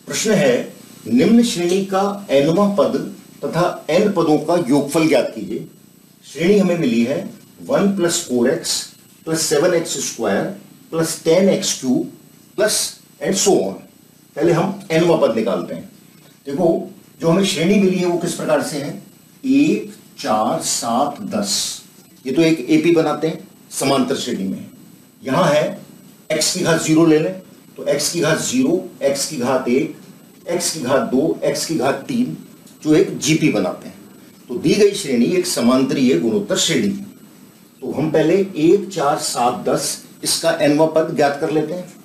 प्रश्न है निम्न श्रेणी का nवां पद तथा n पदों का योगफल ज्ञात कीजिए। श्रेणी हमें मिली है 1 + 4x + 7x² + 10x³ plus and so on. पहले हम nवां पद निकालते हैं। देखो जो हमें श्रेणी मिली है वो किस प्रकार से है, 1 4 7 10। ये तो एक एपी बनाते हैं, समांतर श्रेणी में। यहां है x की घात 0 ले लें तो x की घात 0, x की घात 1, x की घात 2, x की घात 3 जो एक जीपी बनाते हैं। तो दी गई श्रेणी एक समांतरीय गुणोत्तर श्रेणी है। तो हम पहले 1 4 7 10 इसका nवां पद ज्ञात कर लेते हैं।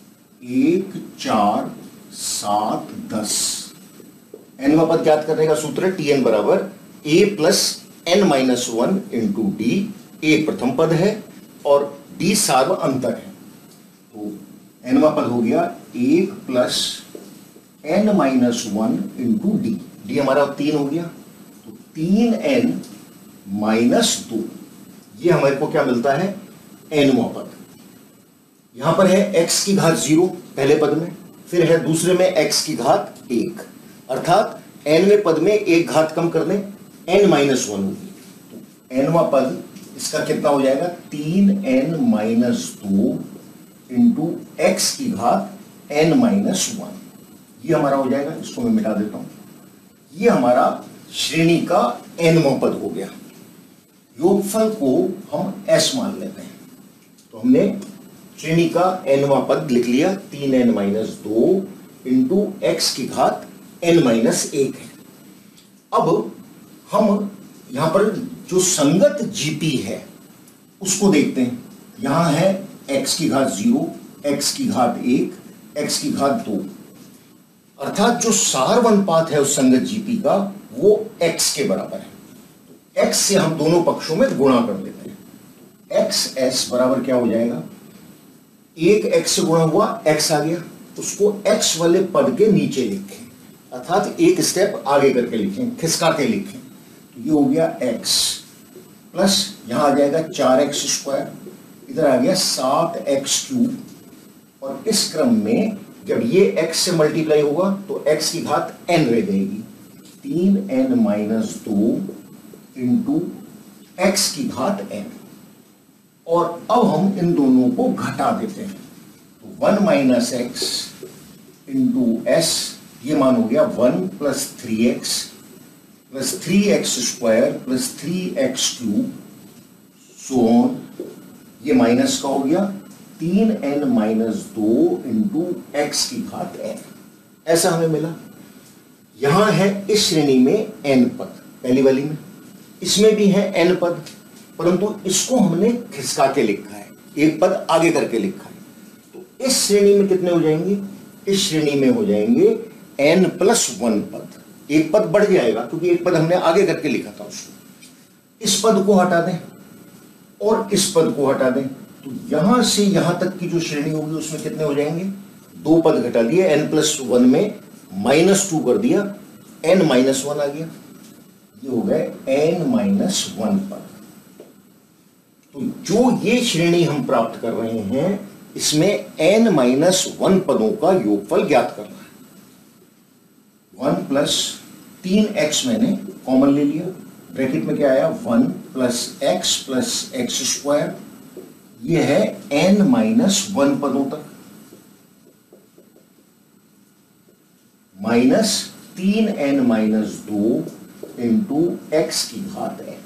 1 4 7 10 nवां पद ज्ञात करने का सूत्र है Tn बराबर a + n - 1 × d। a प्रथम पद है और d सार्व अंतर है। तो nवां पद हो गया 1 + n - 1 × d। d हमारा 3 हो गया तो 3n - 2। ये हमारे को क्या मिलता है, nवां पद। यहां पर है x की घात 0 पहले पद में, फिर है दूसरे में x की घात 1, अर्थात nवें पद में एक घात कम कर दें, n - 1 होगी। तो nवां पद इसका कितना हो जाएगा, 3n - 2 × x की घात n - 1। ये हमारा हो जाएगा, इसको मैं मिटा देता हूं। ये हमारा श्रेणी का nवां पद हो गया। योगफल को हम s मान लेते हैं। तो हमने श्रेणी का nवां पद लिख लिया, 3n - 2 × x की घात n - 1 है। अब हम यहां पर जो संगत जीपी है उसको देखते हैं। यहां है x की घात 0, x की घात 1, x की घात 2, अर्थात जो सार अनुपात है उस संगत जीपी का वो x के बराबर है। तो x से हम दोनों पक्षों में गुणा कर लेते हैं। xs बराबर क्या हो जाएगा, एक x से गुणा हुआ x आ गया, उसको x वाले पद के नीचे लिखें, अर्थात एक स्टेप आगे करके लिखें, खिसका के लिखें। तो ये हो गया x प्लस यहां आ जाएगा 4x², इधर आ गया 7x³ और इस क्रम में जब ये x से मल्टीप्लाई होगा तो x की घात n रह जाएगी, 3n - 2 × x की घात n। और अब हम इन दोनों को घटा देते हैं। तो 1 - x × s, ये मान हो गया 1 + 3x + 3x² + 3x³ so on. ये माइनस का हो गया 3n - 2 × x की घात n। ऐसा हमें मिला। यहां है इस श्रेणी में n पद, पहली वाली में, इसमें भी है n पद, परंतु इसको हमने खिसका के लिखा है, एक पद आगे करके लिखा है। तो इस श्रेणी में कितने हो जाएंगे, इस श्रेणी में हो जाएंगे n + 1 पद। एक पद बढ़ जाएगा क्योंकि एक पद हमने आगे करके लिखा था उसको। इस पद को हटा दें और इस पद को हटा दें, तो यहां से यहां तक की जो श्रेणी होगी उसमें कितने हो जाएंगे, 2 पद घटा दिए, n + 1 में -2 कर दिया, n - 1 आ गया। ये हो गए n - 1 पद। तो जो ये श्रेणी हम प्राप्त कर रहे हैं इसमें n - 1 पदों का योगफल ज्ञात करना है। 1 + 3x मैंने कॉमन ले लिया, ब्रैकेट में क्या आया, 1 + x + x²। ये है n - 1 पदों तक, माइनस 3n - 2 × x की घात n।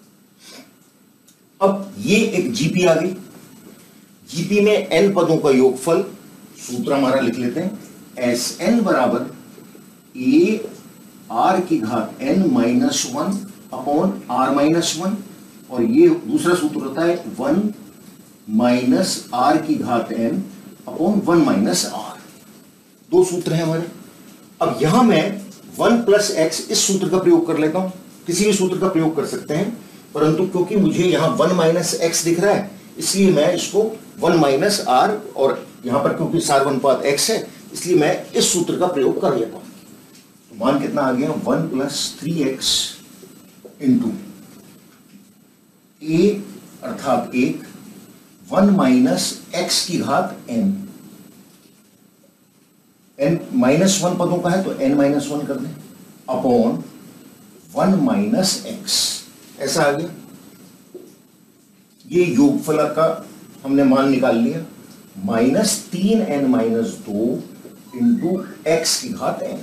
अब ये एक जीपी आ गई। जीपी में n पदों का योगफल, सूत्र हमारा लिख लेते हैं, Sn बराबर a r की घात n - 1 / r - 1, और ये दूसरा सूत्र होता है 1 - r की घात n / 1 - r। दो सूत्र हैं हमारे। अब यहां मैं 1 + x इस सूत्र का प्रयोग कर लेता हूं, किसी भी सूत्र का प्रयोग कर सकते हैं, परंतु क्योंकि मुझे यहां 1 - x दिख रहा है इसलिए मैं इसको 1 - r, और यहां पर क्योंकि सार अनुपात x है इसलिए मैं इस सूत्र का प्रयोग कर लेता हूं। तो मान कितना आ गया, 1 + 3x × a अर्थात 1, 1 - x की घात n, n -1 पदों का है तो n -1 कर दें अपॉन 1 माइनस एक्स, ऐसा आ गया। ये योगफल का हमने मान निकाल लिया, -3n-2 इंटू एक्स की घात n।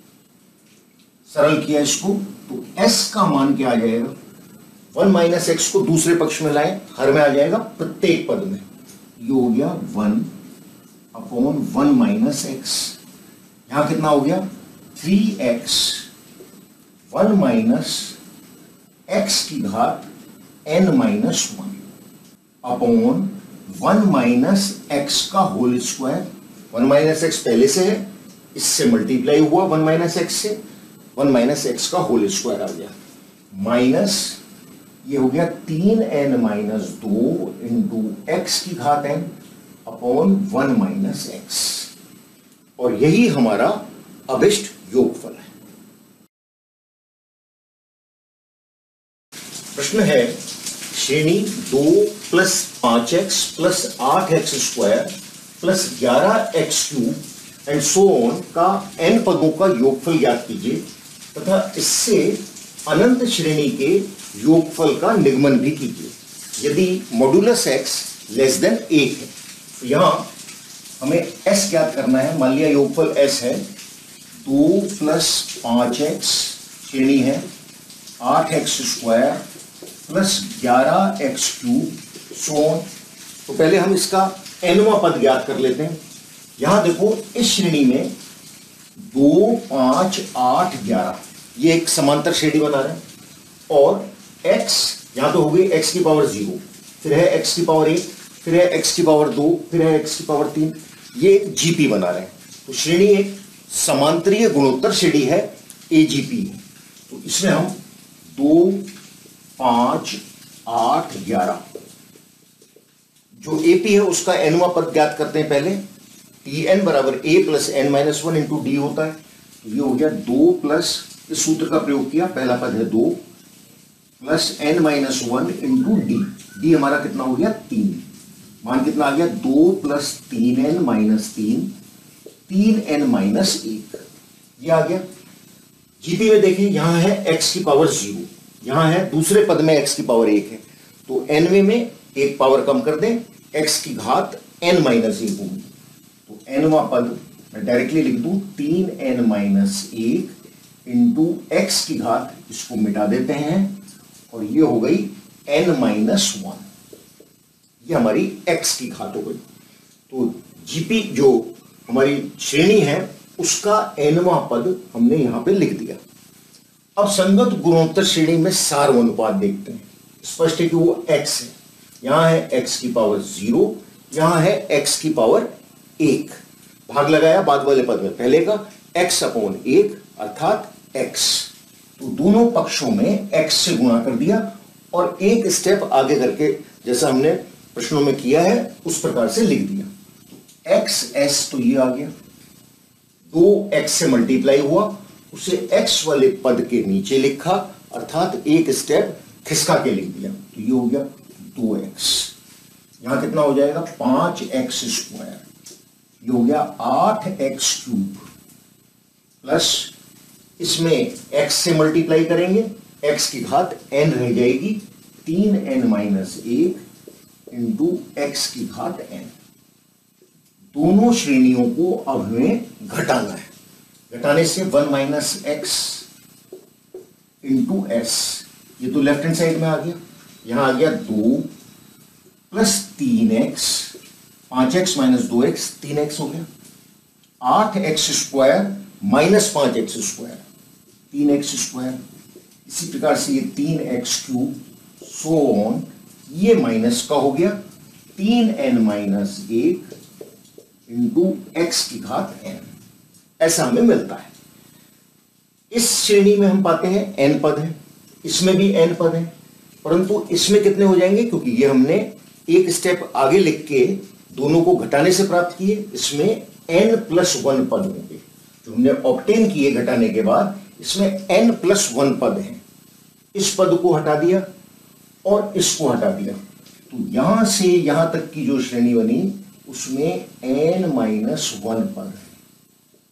सरल किया इसको तो s का मान क्या आ जाएगा, 1 माइनस एक्स को दूसरे पक्ष में लाएं, हर में आ जाएगा प्रत्येक पद में, ये हो गया 1 अपॉन 1 माइनस एक्स। यहां कितना हो गया 3x 1 माइनस एक्स की घात n-1 अपॉन 1 माइनस एक्स का होल स्क्वायर। 1 माइनस एक्स पहले से है, इससे मल्टीप्लाई हुआ 1 माइनस एक्स से, 1 माइनस एक्स का होल स्क्वायर आ गया, माइनस ये हो गया 3n-2 इंटू एक्स की घात n अपॉन 1 माइनस एक्स, और यही हमारा अभिष्ट योगफल है। प्रश्न है श्रेणी 2 plus 5x plus 8x square plus 11x cube and so on का n पदों का योगफल ज्ञात कीजिए तथा इससे अनंत श्रेणी के योगफल का निगमन भी कीजिए यदि मॉड्यूलस x लेस देन 1 है। तो यहां हमें s ज्ञात करना है। मान लिया योगफल s है 2 प्लस 5x श्रेणी है 8x square plus 11x cube so on. तो पहले हम इसका nवां पद ज्ञात कर लेते हैं। यहां देखो इस श्रेणी में 2 5 8 11 ये एक समांतर श्रेणी बना रहे हैं, और x यहां तो हो गई x की पावर 0, फिर है x की पावर 1, फिर है x की पावर 2, फिर है x की पावर 3, ये एक जीपी बना रहे हैं। तो श्रेणी एक समांतरीय गुणोत्तर श्रेणी है, एजीपी है। तो इसमें हम 2 5 8 11 जो एपी है उसका nवां पद ज्ञात करते हैं। पहले Tn बराबर a plus n-1 into D होता है, तो ये हो गया 2 प्लस, इस सूत्र का प्रयोग किया, पहला पद है 2 plus n-1 into D, D हमारा कितना हो गया 3, मान कितना आ गया 2 प्लस 3n-3 3n-1, ये आ गया। जीपी में देखें यहां है x की पावर 0, यहां है दूसरे पद में x की पावर 1 है, तो nवें में एक पावर कम कर दें, x की घात n-1 होगी। तो nवां पद मैं डायरेक्टली लिख दूं 3n-1 इंटू एक्स की घात, इसको मिटा देते हैं और ये हो गई n-1, ये हमारी x की घात हो गई। तो जीपी जो हमारी श्रेणी है उसका nवां पद हमने यहां पे लिख दिया। अब संगत गुणोत्तर श्रेणी में सार्वनुपात देखते हैं। स्पष्ट है कि वो x है, यहां है x की पावर 0, यहां है x की पावर 1, भाग लगाया बाद वाले पद में, पहले का x अपॉन 1 अर्थात x, तो दोनों पक्षों में x से गुणा कर दिया और एक स्टेप आगे करके जैसा हमने प्रश्नों में किया है उस प्रकार से लिख दिया। XS तो ये आ गया, 2x से मल्टीप्लाई हुआ, उसे x वाले पद के नीचे लिखा अर्थात एक स्टेप खिसका के लिख दिया, तो ये हो गया 2x। यहां कितना हो जाएगा 5x स्क्वायर, ये हो गया 8x क्यूब, प्लस इसमें x से मल्टीप्लाई करेंगे, x की घात n रह जाएगी 3n-1 इंटू एक्स की घात n। दोनों श्रेणियों को अब हमें घटाना है। घटाने से 1 माइनस एक्स इंटू एस, ये तो लेफ्ट हैंड साइड में आ गया, यहां आ गया 2 plus 3x, 5x minus 2x 3x हो गया, 8x square minus 5x square 3x square, इसी प्रकार से ये 3x क्यूब सो ऑन, ये माइनस का हो गया 3n-1 इंटू एक्स की घात n, ऐसा हमें मिलता है। इस श्रेणी में हम पाते हैं n पद है, इसमें भी n पद है, परंतु इसमें कितने हो जाएंगे, क्योंकि ये हमने एक स्टेप आगे लिख के दोनों को घटाने से प्राप्त किए, इसमें n+1 पद होंगे जो हमने ऑब्टेन किए घटाने के बाद, इसमें n+1 पद हैं। इस पद को हटा दिया और इसको हटा दिया, तो यहां से यहां तक की जो श्रेणी बनी उसमें n-1 पद है,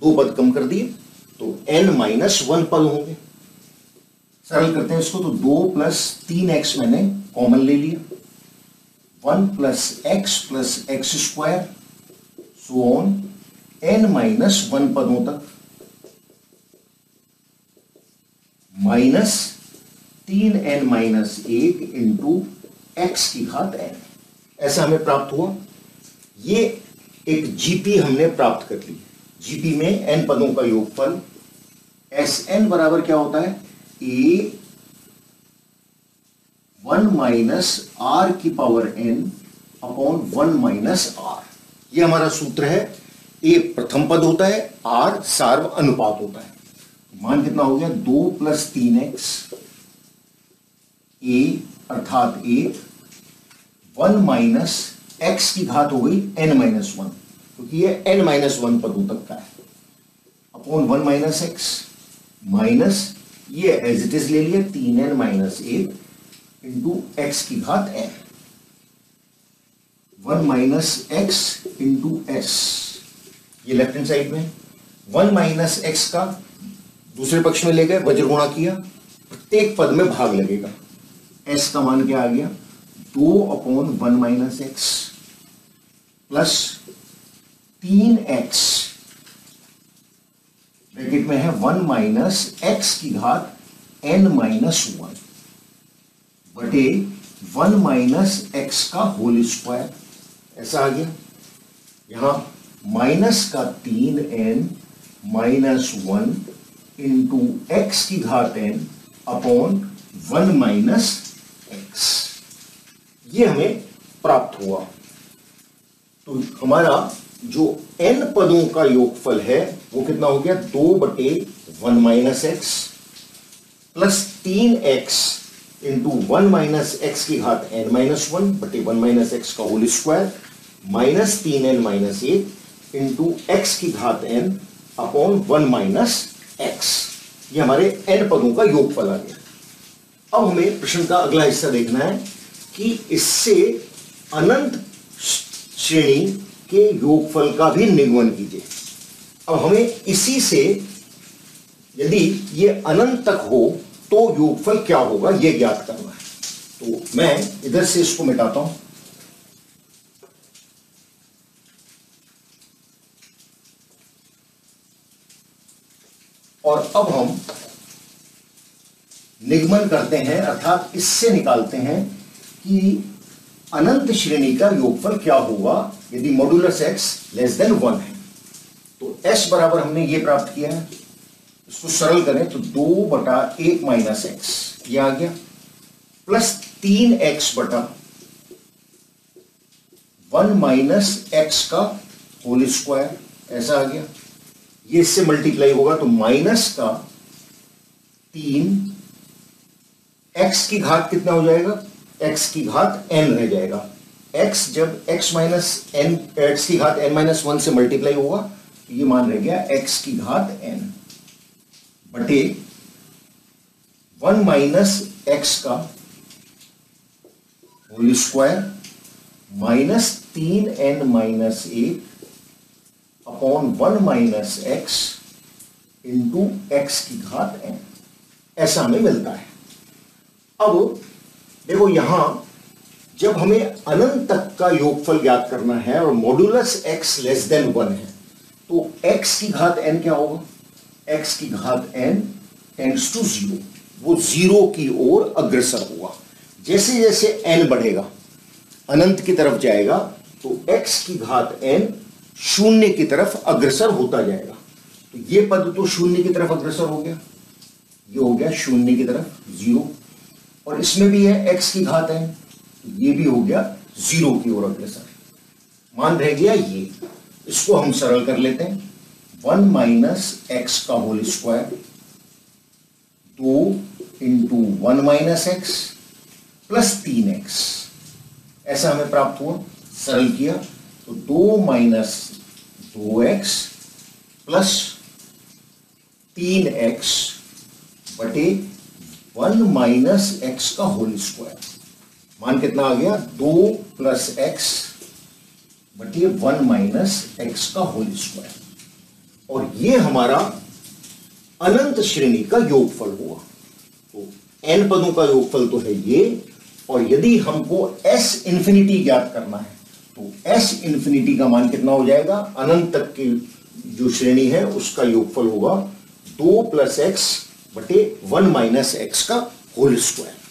दो पद कम कर दिए तो n-1 पद होंगे। सरल करते हैं इसको, तो 2 + 3x मैंने कॉमन ले लिया, 1 + x + x² so on n-1 पदों तक, माइनस 3n-1 इंटू x की घात n, ऐसा हमें प्राप्त हुआ। ये एक जीपी हमने प्राप्त कर ली। जीपी में n पदों का योगफल Sn बराबर क्या होता है, a 1 - r⁻n अपॉन 1 - r। ये हमारा सूत्र है। a प्रथम पद होता है, r सार्व अनुपात होता है। मान कितना हो गया, 2 + 3x a अर्थात 1, 1 - x की घात हो गई n-1, क्योंकि ये n-1 पदों तक का है, अपॉन 1 - x माइनस ये एज इट इज ले लिया 3n-1 इंटू x की घात n, 1 - x इंटू s, ये लेफ्ट हैंड साइड में 1 - x का दूसरे पक्ष में ले गए, वज्र गुणा किया, प्रत्येक पद में भाग लगेगा। s का मान क्या आ गया, 2/1 - x प्लस 3x ब्रैकेट में है 1 - x की घात n-1 बटे 1 - x का होल स्क्वायर, ऐसा आ गया। यहां माइनस का 3n-1 इंटू x की घात n अपॉन 1 - x, ये हमें प्राप्त हुआ। तो हमारा जो n पदों का योगफल है वो कितना हो गया, 2/1 - x plus 3x into 1 - x की घात n-1 बटे 1 - x का whole square minus 3n-1 into x की घात n अपॉन 1 - x, ये हमारे n पदों का योगफल आ गया। अब हमें प्रश्न का अगला हिस्सा देखना है कि इससे अनंत श्रेणी के योगफल का भी निगमन कीजिए। अब हमें इसी से यदि ये अनंत तक हो तो योगफल क्या होगा यह ज्ञात करना है। तो मैं इधर से इसको मिटाता हूं, और अब हम निगमन करते हैं, अर्थात इससे निकालते हैं कि अनंत श्रेणी का योगफल क्या होगा यदि मॉड्यूलस x <1 है। तो s बराबर हमने ये प्राप्त किया है, इसको सरल करें तो 2/1 - x ये आ गया, प्लस 3x बटा 1 - x का होल स्क्वायर, ऐसा आ गया। ये इससे मल्टीप्लाई होगा तो माइनस का 3 x की घात कितना हो जाएगा, x की घात n रह जाएगा। x जब x की घात n-1 से मल्टीप्लाई होगा तो ये मान रह गया x की घात n बटे 1 - x का whole square minus 3n-1 upon 1 - x into x की घात n, ऐसा हमें मिलता है। अब देखो यहां जब हमें अनंत तक का योगफल ज्ञात करना है और मॉड्यूलस x <1 है तो x की घात n क्या होगा, x की घात n टेंड्स टू 0, वो 0 की ओर अग्रसर होगा। जैसे जैसे n बढ़ेगा अनंत की तरफ जाएगा तो x की घात n शून्य की तरफ अग्रसर होता जाएगा। तो ये पद तो शून्य की तरफ अग्रसर हो गया, ये हो गया शून्य की तरफ 0, और इसमें भी है x की घात n, ये भी हो गया 0 की ओर अग्रसर। मान रह गया ये, इसको हम सरल कर लेते हैं, 1 - x का whole square 2 into 1 - x plus 3x, ऐसा हमें प्राप्त हुआ। सरल किया तो 2 - 2x प्लस 3x बटे 1 - x का होल स्क्वायर, मान कितना आ गया, 2 + x बटे 1 - x का होल स्क्वायर। और ये हमारा अनंत श्रेणी का योगफल होगा। तो n पदों का योगफल तो है ये, और यदि हमको s इंफिनिटी ज्ञात करना है तो s इंफिनिटी का मान कितना हो जाएगा, अनंत तक की जो श्रेणी है उसका योगफल होगा 2 + x/1 - x का होल स्क्वायर।